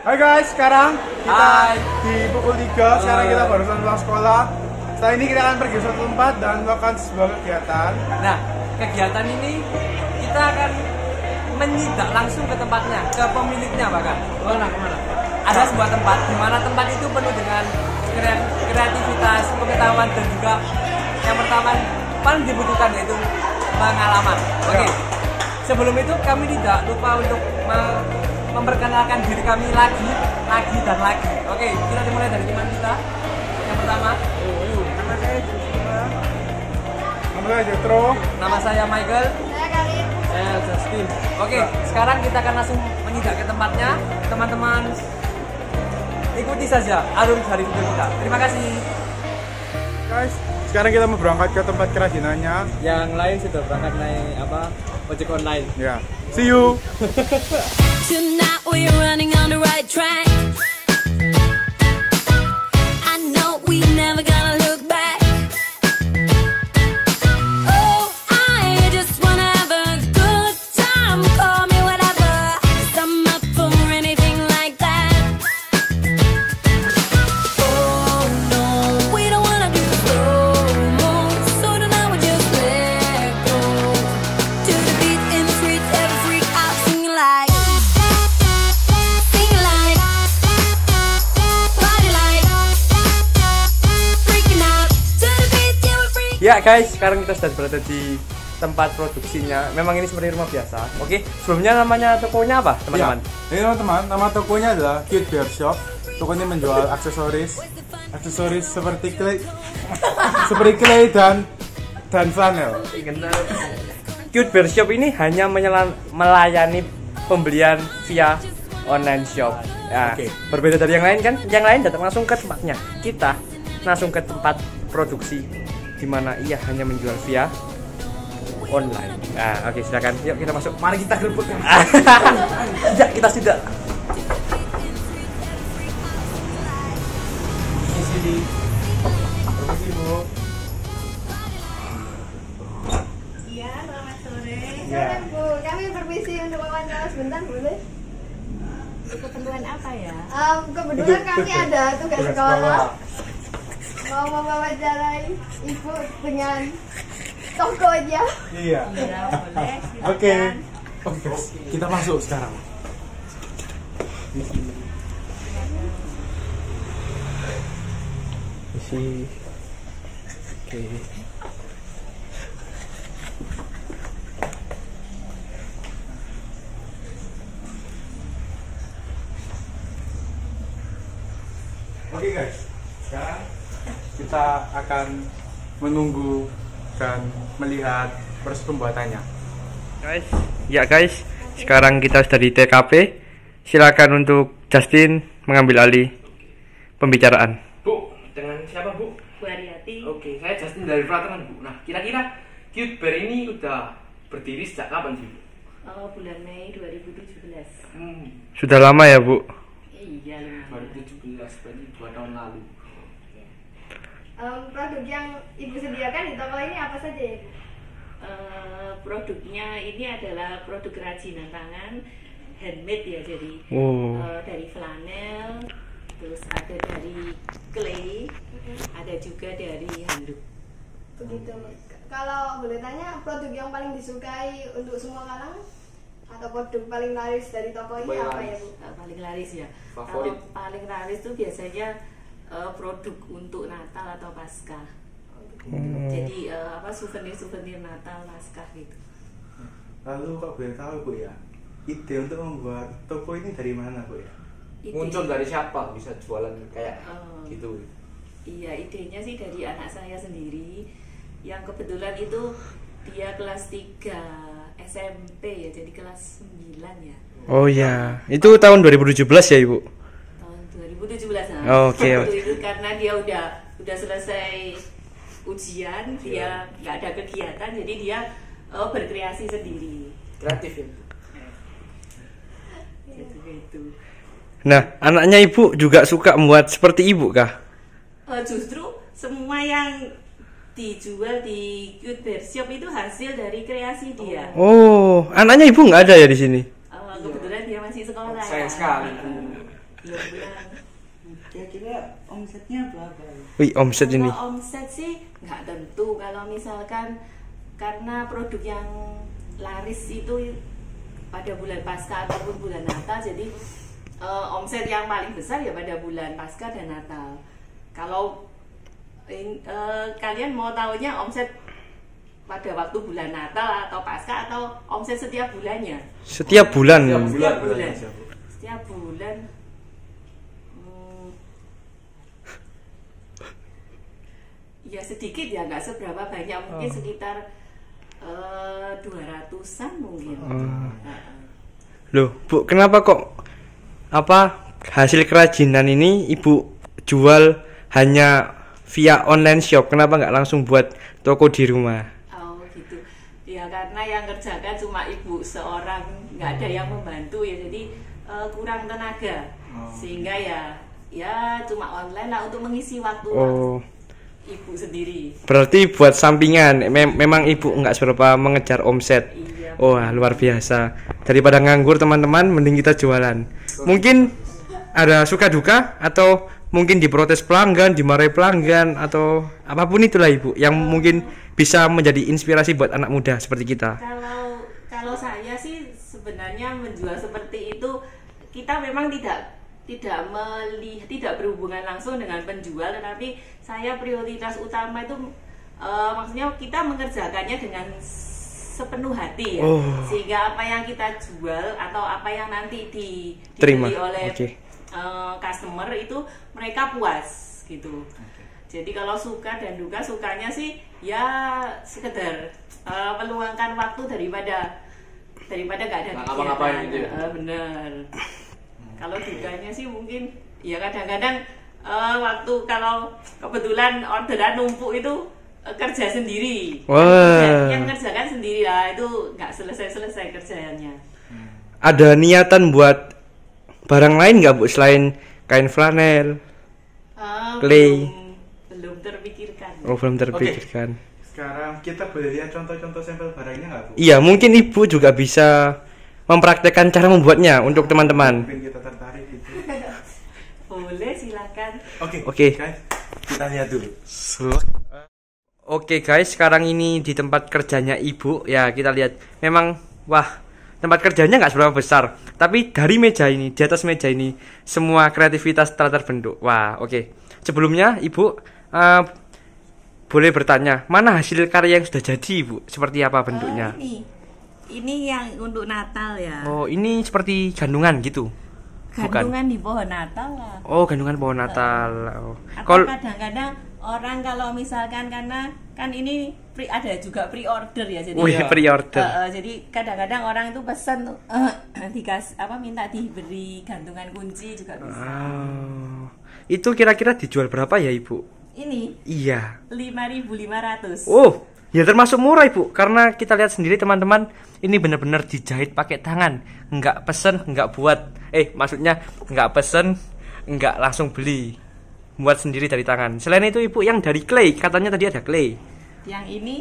Hai guys, sekarang kita Hai. di pukul 3. Sekarang kita barusan pulang sekolah. Setelah ini kita akan pergi ke suatu tempat dan melakukan sebuah kegiatan. Nah, kegiatan ini kita akan menyidak langsung ke tempatnya, ke pemiliknya bahkan. Kemana? Ada sebuah tempat di mana tempat itu penuh dengan kreativitas, pengetahuan dan juga yang pertama paling dibutuhkan yaitu pengalaman. Oke. Sebelum itu kami tidak lupa untuk memperkenalkan diri kami lagi dan lagi. Oke, kita dimulai dari teman kita. Yang pertama, Nama saya Jetro. nama saya Michael. Saya Karin. Justin. Oke, sekarang kita akan langsung menyidak ke tempatnya. Teman-teman, ikuti saja alur dari video kita. Terima kasih. Guys, sekarang kita mau berangkat ke tempat kerajinannya. Yang lain sudah berangkat naik ojek online. Ya, see you. Tonight we're running on the right track. I know we never gonna look back. Oh, I just wanna have a good time. Call me whatever, 'cause I'm up for anything like that. Oh no, we don't wanna do slow-mo, so tonight we just let go. To the beat in the streets, every freak out singing like. Ya guys, sekarang kita sudah berada di tempat produksinya. Memang ini seperti rumah biasa. Oke, sebelumnya namanya tokonya apa, teman-teman? Ya, ini teman-teman, nama tokonya adalah Cute Bear Shop. Toko ini menjual aksesoris seperti clay dan flanel. Cute Bear Shop ini hanya melayani pembelian via online shop. Nah, Oke. berbeda dari yang lain kan? Yang lain datang langsung ke tempatnya. Kita langsung ke tempat produksi di mana ia hanya menjual via online. Nah, oke, silakan. Yuk kita masuk. Mari kita gerbek. Ya, kita sudah. Di sini. Permisi, Bu. Iya, selamat sore. Ya. Sore, Bu. Kami permisi untuk wawancara sebentar, boleh? Keperluan apa ya? Kebetulan kami Tugas ada tugas sekolah. sekolah. Mau mewawancarai Ibu dengan tokonya. Iya. Ya boleh. Oke. Oke. Kita masuk sekarang. Oke. Oke guys, sekarang kita akan menunggu dan melihat proses pembuatannya. Guys, sekarang kita sudah di TKP. Silakan untuk Justin mengambil alih pembicaraan. Bu, dengan siapa Bu? Bu Ariati. Oke, saya Justin dari Prateran Bu. Nah, kira-kira Cute Bear ini udah berdiri sejak kapan sih Bu? Bulan Mei 2017. Sudah lama ya, Bu? Iya, lumayan. 2017, berarti 2 tahun lalu. Produk yang Ibu sediakan di toko ini apa saja ya, Bu? Produknya ini adalah produk kerajinan tangan, handmade ya, jadi dari flanel, terus ada dari clay, ada juga dari handuk. Begitu. Kalau boleh tanya, produk yang paling disukai untuk semua kalangan atau produk paling laris dari toko ini Paling apa ya, laris. Bu? Paling laris ya. Favorit. Kalau paling laris itu biasanya produk untuk Natal atau Paskah. Jadi souvenir Natal, Paskah gitu. Lalu kok boleh tahu Bu ya, ide untuk membuat toko ini dari mana Bu ya? Ide- Muncul dari siapa bisa jualan kayak gitu? Iya, idenya sih dari anak saya sendiri yang kebetulan itu dia kelas 3 SMP ya, jadi kelas 9 ya. Oh ya, itu tahun 2017 ya, Ibu? Tahun 2017. Oke. Waktu itu karena dia udah selesai ujian, dia nggak ada kegiatan, jadi dia berkreasi sendiri. Kreatif ya. Gitu. Nah, anaknya Ibu juga suka membuat seperti Ibu kah? Justru semua yang dijual di Cute Bear Shop itu hasil dari kreasi dia. Oh, anaknya Ibu nggak ada ya di sini? Kebetulan dia masih sekolah. Sayang sekali. belum pulang. Kira-kira omsetnya berapa? Wih, omset ini. Kalau omset sih nggak tentu. Kalau misalkan karena produk yang laris itu pada bulan Paskah ataupun bulan Natal, jadi omset yang paling besar ya pada bulan Paskah dan Natal. Kalau kalian mau tahunya omset pada waktu bulan Natal atau Paskah atau omset setiap bulannya? Setiap bulan. Setiap bulan. Setiap bulan. Ya sedikit ya, nggak seberapa banyak, mungkin sekitar 200-an mungkin. Loh, Bu, kenapa kok hasil kerajinan ini Ibu jual hanya via online shop? Kenapa nggak langsung buat toko di rumah? Oh gitu. Ya karena yang kerjakan cuma ibu seorang, nggak ada yang membantu ya, jadi kurang tenaga. Sehingga ya cuma online lah untuk mengisi waktu ibu sendiri. Berarti buat sampingan, memang Ibu nggak seberapa mengejar omset. Iya. Wah, luar biasa. Daripada nganggur teman-teman, mending kita jualan. Mungkin ada suka duka atau mungkin diprotes pelanggan, dimarahi pelanggan, atau apapun itulah Ibu yang mungkin bisa menjadi inspirasi buat anak muda seperti kita. Kalau saya sih sebenarnya menjual seperti itu, kita memang tidak berhubungan langsung dengan penjual, tetapi saya prioritas utama itu maksudnya kita mengerjakannya dengan sepenuh hati ya, sehingga apa yang kita jual atau apa yang nanti dibeli oleh customer itu mereka puas gitu. Jadi kalau suka dan duka, sukanya sih ya sekedar meluangkan waktu daripada nggak ada kegiatan. Gitu ya? Bener. Kalau dukanya sih mungkin ya kadang-kadang waktu kalau kebetulan orderan numpuk itu kerja sendiri. Yang kerjakan sendiri lah, itu nggak selesai kerjaannya. Ada niatan buat barang lain nggak Bu selain kain flanel, clay? Belum terpikirkan. Oh, belum terpikirkan. Sekarang kita boleh lihat contoh-contoh sampel barangnya nggak Bu? Iya, mungkin Ibu juga bisa mempraktekkan cara membuatnya untuk teman-teman. Mungkin kita tertarik gitu. Boleh, silakan. Oke. Guys, kita lihat dulu. Oke guys, sekarang ini di tempat kerjanya Ibu. Ya, kita lihat. Memang, wah, tempat kerjanya nggak seberapa besar. Tapi dari meja ini, di atas meja ini, semua kreativitas telah terbentuk. Wah, oke. Sebelumnya, Ibu boleh bertanya, mana hasil karya yang sudah jadi Ibu? Seperti apa bentuknya? Ini yang untuk Natal ya. Oh, ini seperti gantungan gitu? Gantungan di pohon Natal lah. Oh, gantungan pohon Natal. Atau kadang-kadang orang kalau misalkan karena kan ini ada juga pre-order ya, jadi pre-order. Jadi kadang-kadang orang itu pesan tuh minta diberi gantungan kunci juga bisa. Itu kira-kira dijual berapa ya Ibu? Ini? Iya. 5.500. Oh, ya termasuk murah Ibu, karena kita lihat sendiri teman-teman, ini benar-benar dijahit pakai tangan, nggak pesen, nggak buat, maksudnya nggak pesen, nggak langsung beli, buat sendiri dari tangan. Selain itu Ibu, yang dari clay, katanya tadi ada clay. Yang ini?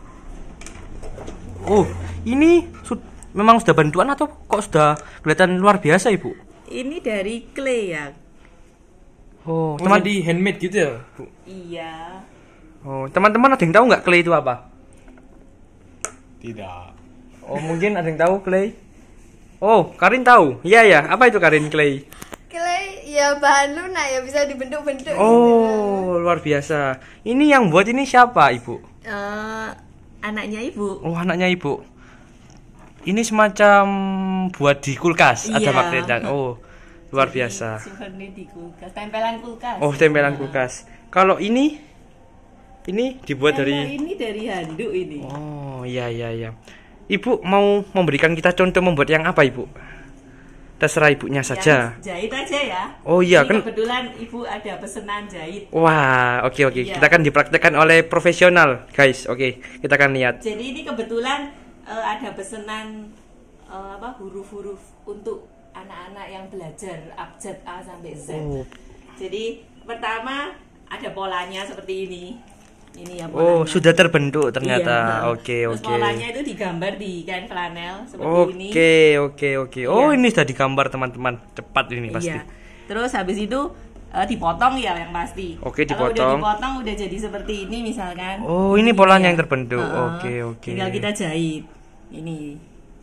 Oh, ini memang sudah bantuan atau kok sudah kelihatan luar biasa Ibu? Ini dari clay ya. Oh, teman di handmade gitu ya Bu? Iya. Oh, teman-teman ada yang tahu nggak clay itu apa? Tidak. Oh, mungkin ada yang tahu clay? Oh, Karin tahu. Iya ya, apa itu Karin clay? Clay ya bahan lunak ya, bisa dibentuk-bentuk. Oh, luar biasa. Ini yang buat ini siapa Ibu? Anaknya Ibu. Oh, anaknya Ibu. Ini semacam buat di kulkas, ada magnetnya. Oh, luar biasa. Simpan di kulkas, tempelan kulkas. Oh, tempelan kulkas. Kalau ini dibuat ini dari handuk ini. Oh, iya. Ibu mau memberikan kita contoh membuat yang apa Ibu? Terserah Ibunya saja. Yang jahit aja ya. Oh iya, kan kebetulan Ibu ada pesanan jahit. Wah, oke. Iya. Kita akan dipraktekkan oleh profesional, guys. Oke, kita akan lihat. Jadi ini kebetulan ada pesanan huruf-huruf untuk anak-anak yang belajar abjad A sampai Z. Oh. Jadi pertama ada polanya seperti ini. Ini ya polanya. Oh, sudah terbentuk ternyata. Iya. Oke. Polanya itu digambar di kain flanel seperti ini. Oke. Oh, Iya. ini sudah digambar teman-teman. Cepat ini pasti. Iya. Terus habis itu dipotong ya yang pasti. Oke, Kalau udah dipotong. dipotong udah jadi seperti ini misalkan. Oh, ini polanya yang terbentuk. Heeh. Oke. Tinggal kita jahit. Ini.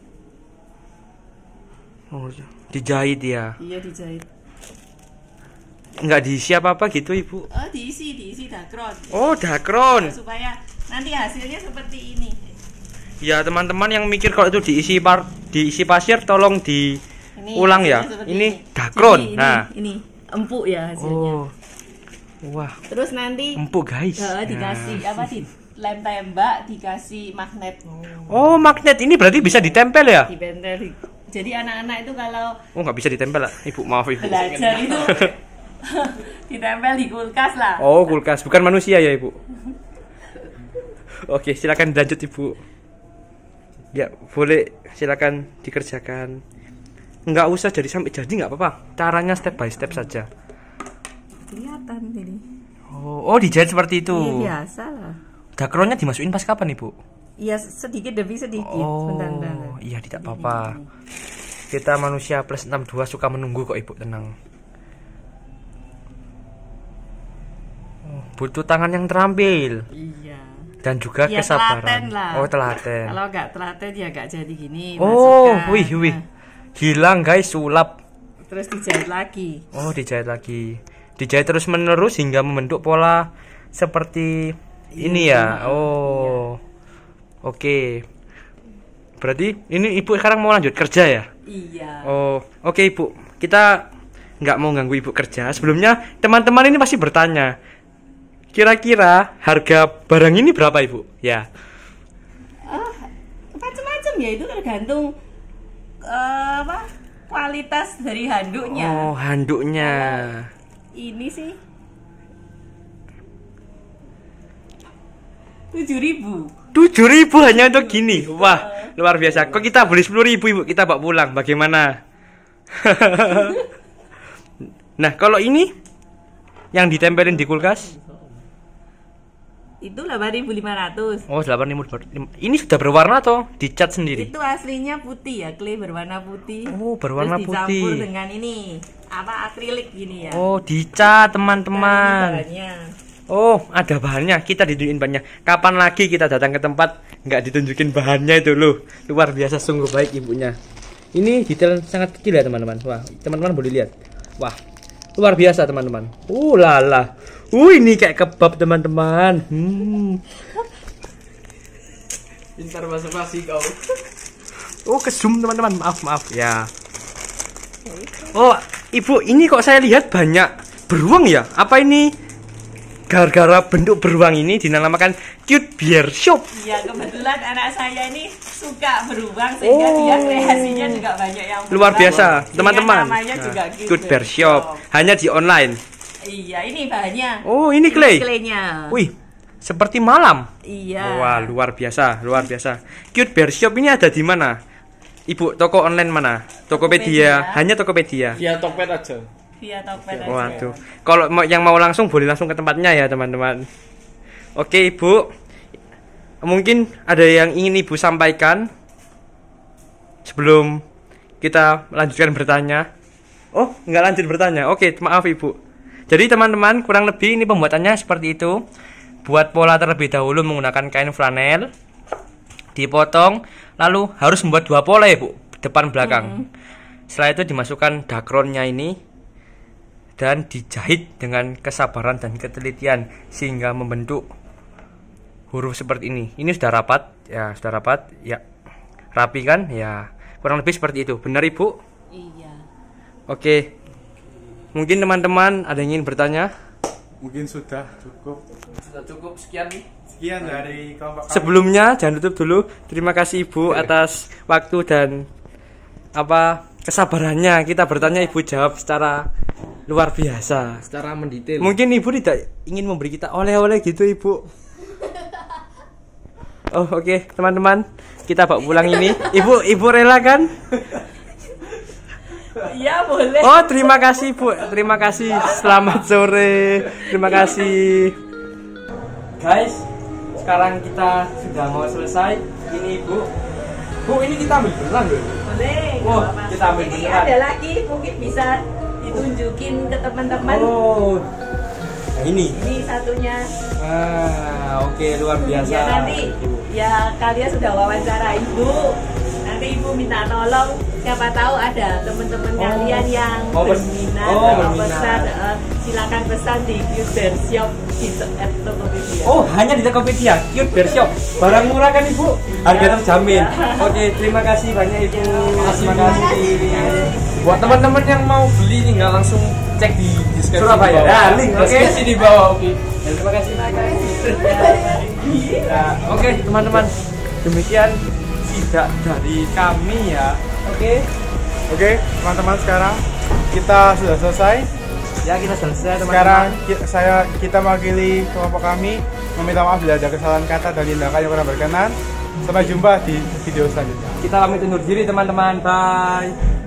Oh, dijahit ya. Iya dijahit. Nggak diisi apa-apa gitu, Ibu. Oh, diisi dakron. Oh, dakron. Supaya nanti hasilnya seperti ini. Ya, teman-teman yang mikir kalau itu diisi pasir tolong diulang ya. hasilnya seperti Ini dakron. Jadi Nah. ini empuk ya hasilnya. Oh. Wah, Terus nanti empuk, guys. dikasih apa di lem tembak, dikasih magnet. Oh, magnet ini berarti bisa ditempel ya? Dibenteli. Jadi anak-anak itu kalau Oh, nggak bisa ditempel lah. Ibu, maaf Ibu. belajar itu ditempel di kulkas lah. Oh, kulkas, bukan manusia ya, Ibu. Oke, silakan lanjut, Ibu. Ya, boleh silakan dikerjakan. Nggak usah sampai jadi nggak apa-apa. Caranya step by step saja. Kelihatan ini. Oh, dijahit seperti itu. Iya, biasa lah. Dakronnya dimasukin pas kapan, Ibu? Iya, sedikit demi sedikit. Oh, Bentar. iya tidak apa-apa. Kita manusia plus 62 suka menunggu kok, Ibu, tenang. Oh, butuh tangan yang terampil Iya. dan juga Ya, kesabaran. telaten lah. Oh, telaten. Kalau nggak telaten ya nggak jadi gini. Oh, masukkan. wih. Hilang, guys, sulap. Terus dijahit lagi. Oh, dijahit lagi. Dijahit terus menerus hingga membentuk pola seperti ini ya. Oh. Oke. Berarti ini Ibu sekarang mau lanjut kerja ya? Iya. Oh, oke Ibu. Kita nggak mau ganggu Ibu kerja. Sebelumnya teman-teman ini pasti bertanya, kira-kira harga barang ini berapa, Ibu? Ya. Macam-macam ya, itu tergantung kualitas dari handuknya. Oh, handuknya. Ini sih 7.000. 7.000 hanya untuk gini. Wah, luar biasa. Kok kita beli 10.000, Ibu? Kita bawa pulang. Bagaimana? Nah, kalau ini yang ditempelin di kulkas? Itu 8.500. Oh, 8.000. Ini sudah berwarna atau dicat sendiri? Itu aslinya putih ya, clay berwarna putih. Oh, berwarna Terus dicampur putih. dengan ini akrilik gini ya. Oh, dicat, Nah, teman-teman. ini bahannya. Oh, ada bahannya. Kita ditunjukin bahannya. Kapan lagi kita datang ke tempat nggak ditunjukin bahannya itu loh. Luar biasa, sungguh baik ibunya. Ini detail sangat kecil ya teman-teman. Wah, teman-teman boleh lihat. Wah, luar biasa teman-teman. Lala. Ini kayak kebab teman-teman. Pintar basa-basi kau. Oh, ke zoom teman-teman. Maaf ya. Oh, Ibu, ini kok saya lihat banyak beruang ya? Apa ini gara-gara bentuk beruang ini dinamakan Cute Bear Shop? Iya, kebetulan anak saya ini suka beruang sehingga dia kreasinya juga banyak yang Luar beruang. biasa, Sehingga teman-teman. namanya juga Cute Bear Shop. Hanya di online. Iya, ini bahannya. Oh, ini clay. Claynya. Wih, seperti malam. Iya. Wah, luar biasa, luar biasa. Cute Bear Shop ini ada di mana? Ibu, toko online mana? Tokopedia. Hanya Tokopedia. Via Tokped aja. Via Tokped aja. Waduh. Kalau yang mau langsung boleh langsung ke tempatnya ya, teman-teman. Oke, Ibu. Mungkin ada yang ingin Ibu sampaikan sebelum kita lanjutkan bertanya. Oh, nggak lanjut bertanya. Oke, maaf Ibu. Jadi teman-teman, kurang lebih ini pembuatannya seperti itu. Buat pola terlebih dahulu menggunakan kain flanel, dipotong, lalu harus membuat 2 pola ya Bu, depan belakang. Setelah itu dimasukkan dakronnya ini dan dijahit dengan kesabaran dan ketelitian sehingga membentuk huruf seperti ini. Ini sudah rapat ya, rapi kan ya, kurang lebih seperti itu. Benar Ibu? Iya. Oke. Mungkin teman-teman ada yang ingin bertanya? Mungkin sudah cukup. Sudah cukup sekian nih. Sekian dari kelompok kami. Sebelumnya jangan tutup dulu. Terima kasih Ibu atas waktu dan kesabarannya. Kita bertanya, Ibu jawab secara luar biasa. Secara mendetail. Mungkin Ibu tidak ingin memberi kita oleh-oleh gitu, Ibu. Oh, oke, teman-teman. Kita bawa pulang ini. Ibu rela kan? Iya, boleh. Oh, terima kasih Bu. Terima kasih. Selamat sore. Terima kasih. Guys, sekarang kita sudah mau selesai. Ini Ibu. Bu, ini kita ambil beneran loh. Boleh. Wah, nggak apa-apa. kita ambil Ini beneran. ada lagi, mungkin bisa ditunjukin ke teman-teman. Oh. Nah, ini. Ini satunya. Oke, luar biasa. Ya nanti ya kalian sudah wawancara ibu. Nanti ibu minta tolong, siapa tahu ada teman-teman kalian yang berminat atau pesan, silakan pesan di Cute Bear Shop di Tokopedia. Oh, hanya di Tokopedia, Cute Bear Shop. Barang murah kan Ibu? Harga terjamin. Oke, terima kasih banyak Ibu. Terima kasih. Buat teman-teman yang mau beli tinggal langsung cek di deskripsi Surabaya. di bawah. Nah, link, oke. Deskripsi di bawah, oke. Terima kasih. Oke, teman-teman. Demikian tidak dari kami ya. Oke, teman-teman, sekarang kita sudah selesai. Ya, kita selesai teman-teman. Sekarang kita mewakili kelompok kami meminta maaf bila ada kesalahan kata dan tindakan yang kurang berkenan. Sampai jumpa di video selanjutnya. Kita pamit undur diri teman-teman. Bye.